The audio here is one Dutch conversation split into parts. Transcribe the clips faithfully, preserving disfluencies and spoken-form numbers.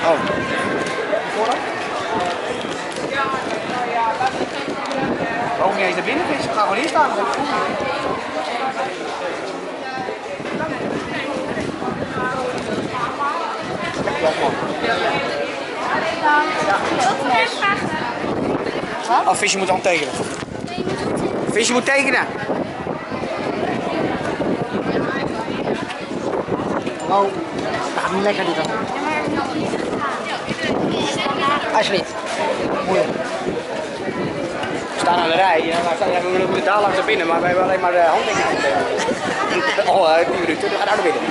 Oh. Oh, niet eens naar binnen vissen. Ga gewoon hier staan. Oh, visje moet dan tekenen. Visje moet tekenen. Hallo. Dat gaat niet lekker dit dan. Alsjeblieft. Moeilijk. We staan aan de rij. Ja, we willen daar langs naar binnen, maar we hebben alleen maar de handtekening. Al uh, tien minuten, dan gaan we naar binnen.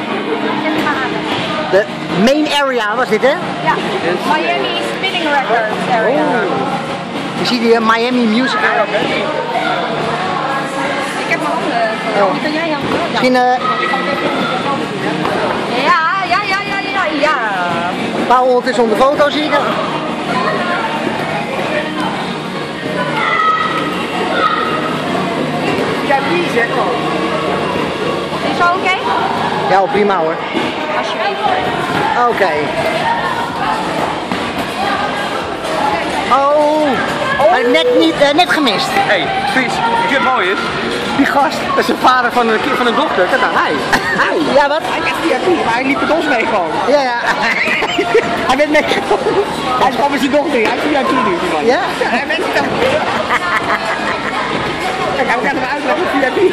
De main area was dit, hè? Ja, Miami Spinning Records area. Oh. Je ziet die uh, Miami Music area. Ik heb mijn handen. Oh. Kan jij handen? Ja. Misschien, uh... ja, ja, ja, ja, ja, ja. Paul ondertussen onder de foto, zie je dat? Ja, wie zeg maar. Is dat oké? Ja, prima hoor. Alsjeblieft. Oké. Okay. Oh, oh. Net, niet, uh, net gemist. Hé, hey, Fries, weet je wat mooi is? Die gast, dat is de vader van een kind van een dochter. Kijk nou, hij. Hij. Ja, wat? Hij krijgt V I P, maar hij liep met ons mee gewoon. Ja, ja. Hij werd meegekomen. Hij is gewoon met zijn dochter. Hij is V I P nu, die man. Ja? Ja, hij werd het dan. Kijk, hij gaat hem uitleggen, V I P.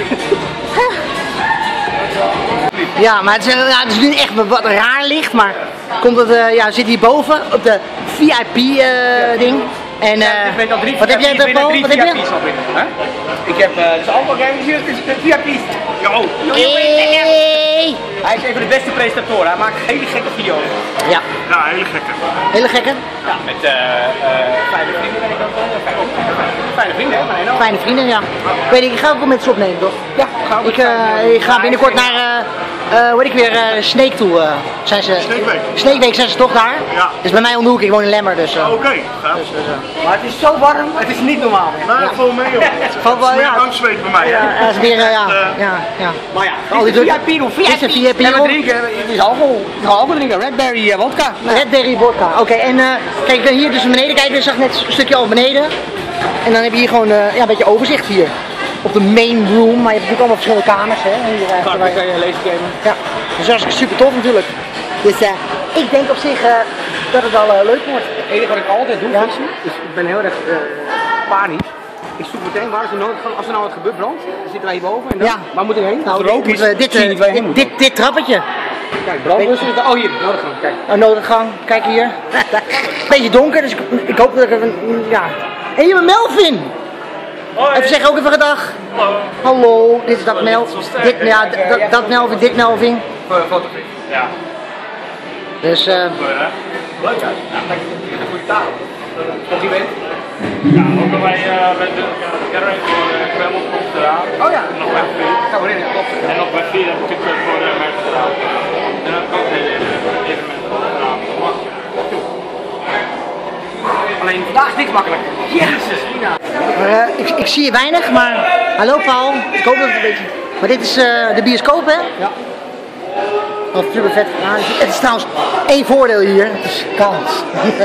Ja, maar het is, ja, het is nu echt wat raar licht, maar komt het, uh, ja, zit hier boven op de V I P uh, ding. En uh, ja, drie, wat heb jij er, Paul? Wat heb je? Huh? Ik heb, uh, het is allemaal gerealiseerd, het is V I P's. Yo, yo, yo, hey. Hij is een van de beste presentatoren, hij maakt hele gekke video's. Ja. Ja, hele gekke. Hele gekke? Ja, met uh, uh, fijne vrienden ben ik ook. Fijne vrienden, hè? Maar fijne vrienden, ja. Ik weet niet, ik ga ook wel met ze opnemen, toch? Ja, ga ik, uh, ik ga binnenkort naar, uh, uh, hoe heet ik weer, uh, Sneek toe. Uh, zijn ze, Sneekweek. Sneekweek zijn ze toch daar? Ja. Dus bij mij om de hoek, ik woon in Lemmer, dus. Uh, Oké. Okay. Ja. Dus, dus, uh. Maar het is zo warm, het is niet normaal. Nee, ik val mee joh. Valt wel, ja. Angstzweet bij mij. Ja, dat is weer, uh, ja, ja, ja. Maar ja, al die V I P doen, V I P. V I P. En we drinken, het is alcohol. We gaan alcohol drinken, Redberry uh, vodka. Redberry vodka, oké. Okay, en uh, kijk, ik kan hier dus naar beneden kijken, ik zag net een stukje al beneden. En dan heb je hier gewoon uh, ja, een beetje overzicht hier. Op de main room, maar je hebt natuurlijk allemaal verschillende kamers. Hè, hier, uh, Ga ik kan je lezen gamen. Ja, dus dat is super tof natuurlijk. Dus uh, ik denk op zich uh, dat het wel uh, leuk wordt. Het enige wat ik altijd doe, ja. Is, dus ik ben heel erg uh, panisch. Ik zoek meteen waar is er nodig van, als er nou wat gebeurt brandt, dan zitten wij hierboven en dan, ja. Waar moet ik heen? Nou, rook is, we, dit, uh, dit, dit, dit trappetje. Kijk, brandblussen, oh hier, noodgang, kijk. Oh, noodgang, kijk hier. Beetje donker, dus ik, ik hoop dat ik even, ja. Hé, hey, Melvin! Hoi. Even zeggen ook even gedag. Hallo. Hallo, dit is dat Melvin. Dit, ja, dat, dat Melvin, dit Melvin. Fotografie. Ja. Dus eh. Uh, leuk uit. Ja, kijk, dit is een goede taal. Compliment. Ja, ook bij uh, bij de Garage voor de Kreml komt eraan. Oh ja. En nog bij vier. Ga maar in, klopt. En nog bij vier heb ik het voor de mensen gedaan. En dan heb ik ook hele evenementen gedaan. Alleen vandaag is niks makkelijk. Jezus, Nina. Uh, ik, ik zie je weinig, maar hallo Paul. Ik hoop dat het een beetje. Maar dit is uh, de bioscoop, hè? Ja. Oh, super vet. Nou, het is trouwens één voordeel hier. Het is koud.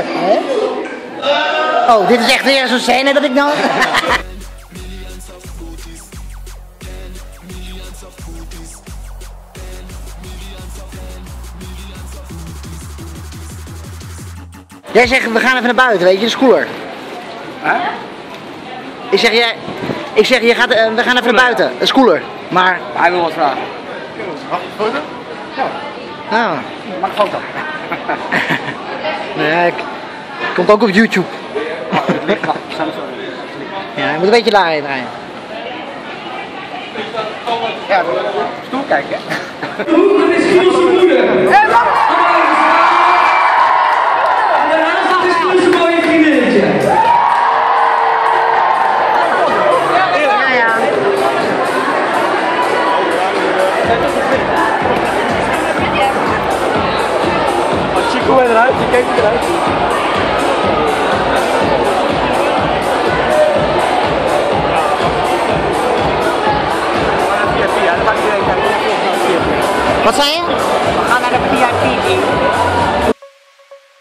Oh, dit is echt weer zo'n scène dat ik nou. Jij zegt we gaan even naar buiten, weet je, dat is cooler. Huh? Ik zeg jij, ik zeg je gaat, uh, we gaan even naar buiten, dat is cooler. Maar hij wil wat vragen. Mag ik foto? Ja. Ah. Maak een foto. Nee, ik, komt ook op YouTube. Het ligt, wacht, we staan zo. Ja, je moet een beetje daarheen draaien. Ja, stoel kijken. Hoe is het onze moeder? En wat? Daarnaast is het onze mooie vriendinnetje. Ja, ja. Chico eruit, je kijkt eruit. Wat zei je? We gaan naar de V I P.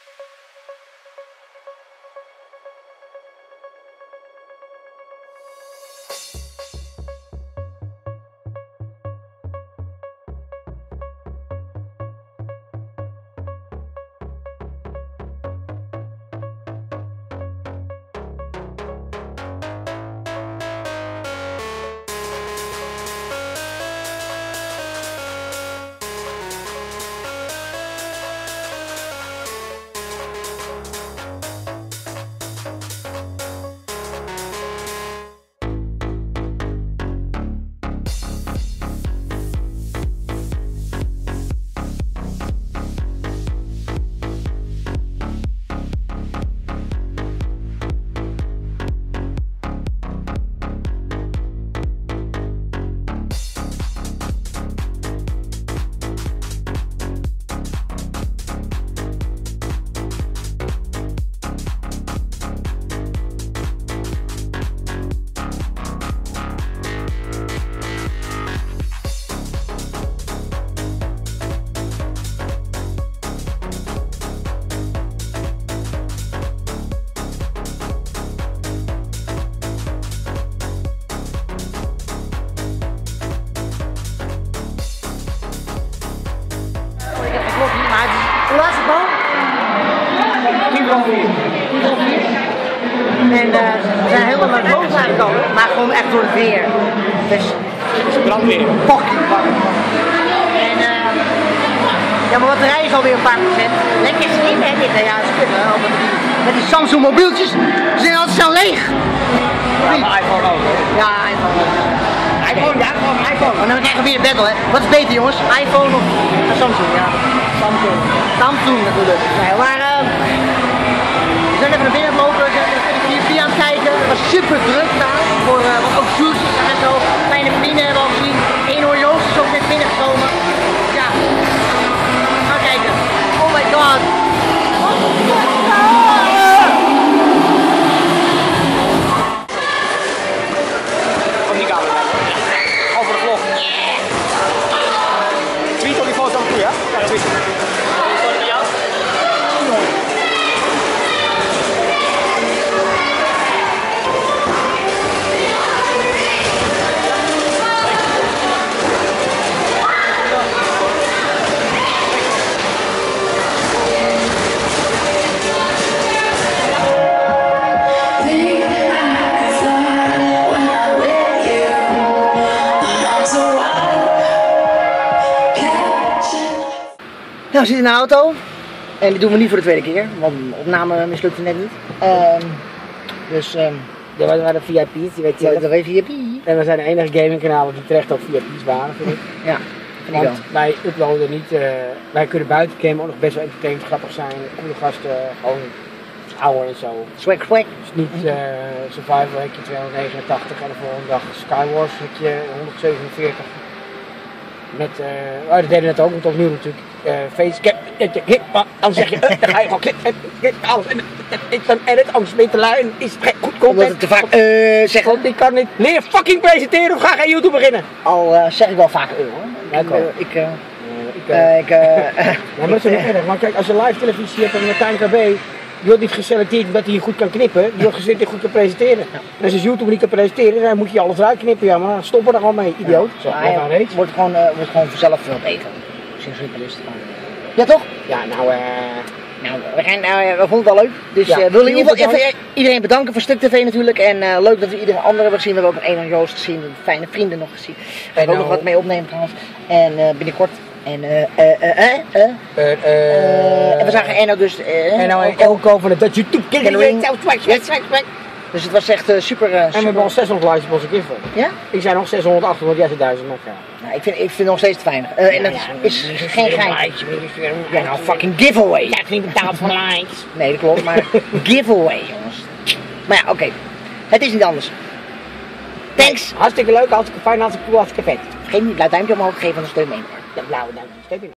Hoe laat is het bal? Tien voor vier. Tien voor vier. En uh, we zijn helemaal naar boven aangekomen, maar gewoon echt door het weer. Dus Brandweer. fucking warm. En uh, ja, maar batterij is alweer een paar procent. Lekker slim hè dit, ja, is kut, hè, met die, met die Samsung mobieltjes, ze zijn altijd zo leeg. Ja, mijn iPhone ook. Ja, iPhone. iPhone, ja, gewoon iPhone. Maar dan krijgen we weer een battle hè. Wat is beter jongens? iPhone of uh, Samsung? Ja. Samsung. Samsung natuurlijk. Nee, maar uh, we zijn even naar binnen gelopen, we zijn even de vier aan het kijken. Het was super druk daar, voor uh, wat ook juices en zo. Kleine vrienden hebben we al gezien. Eén hoor Joost is ook net binnengekomen. Ja, gaan kijken. Oh my god. Kom die kamer bij. Over de vlog. Tweet op die foto aan toe, ja? Ja, tweet. Nou, we zitten in de auto. En die doen we niet voor de tweede keer, want de opname mislukte net niet. Um, dus, um, Ja, wij waren V I P's, die weet je ja, zelf. dat weet je. En we zijn de enige gamingkanaal die terecht ook V I P's waren, vind ik. Ja, vind ik wel. Want wij uploaden niet, uh, wij kunnen buiten gamen ook nog best wel entertainend, grappig zijn, coole gasten, gewoon ouder en zo. Swag, swag. Dus niet uh, Survival heb je tweehonderdnegenentachtig en de volgende dag Skywars heb je honderdzevenenveertig. Met, uh, oh, dat deden we net ook, want opnieuw natuurlijk. Uh, facecam, dan zeg je, uh, dan ga je gewoon klikken, alles en dan edit, anders ben je te lui en is het geen goed Omdat content. het te vaak uh, zeggen. Want ik kan niet leer fucking presenteren of ga geen YouTube beginnen. Al uh, zeg ik wel vaak uh hoor. Ja, ik ik, ook. uh, ik, uh, Ik, uh, uh, ik, uh, ja, maar dat is niet erg, want kijk, als je live televisie hebt en Martijn K B, die wordt niet geselecteerd omdat hij goed kan knippen, die wordt geselecteerd dat hij goed kan presenteren. En als je YouTube niet kan presenteren, dan moet je alles eruit knippen, ja, maar dan stoppen we er gewoon mee, idioot. Zo, maar ja, hij maar reeds. wordt gewoon, uh, wordt gewoon vanzelf veel beter. Zo simpel is het gewoon. Ja toch? Ja, nou eh... Nou, we, gaan, nou, we vonden het wel leuk. Dus Ja, uh, we willen in ieder geval bedankt. even iedereen bedanken voor Stuk T V natuurlijk. En uh, leuk dat we iedereen andere hebben gezien. We hebben ook een Eenhoorn Joost gezien, fijne vrienden nog gezien. Daar gaan we ook nou- nog wat mee opnemen trouwens. En uh, binnenkort. En, uh, uh, uh, uh, uh, Uh, uh, en we zagen Enno dus. Uh, en nou ook- en ook over dat YouTube Kindering. kinderen. Dus het was echt uh, super. Uh, En we super. hebben al zeshonderd likes op onze giffen. Ja? Ik zei nog zeshonderd, achthonderd, jij zei duizend, maar ja. Nou, ik, vind, ik vind het nog steeds te weinig. Uh, en dat is geen gein. Ja, nou, fucking giveaway. Ja, ik vind betaald voor likes. Nee, dat klopt, maar giveaway, jongens. Maar ja, oké. Okay. Het is niet anders. Thanks. Hartstikke leuk, hartstikke fijn, hartstikke cool, hartstikke vet. Vergeet niet, laat duimpje omhoog geven, dan steun me. Ja, blauwe duimpje, steun me.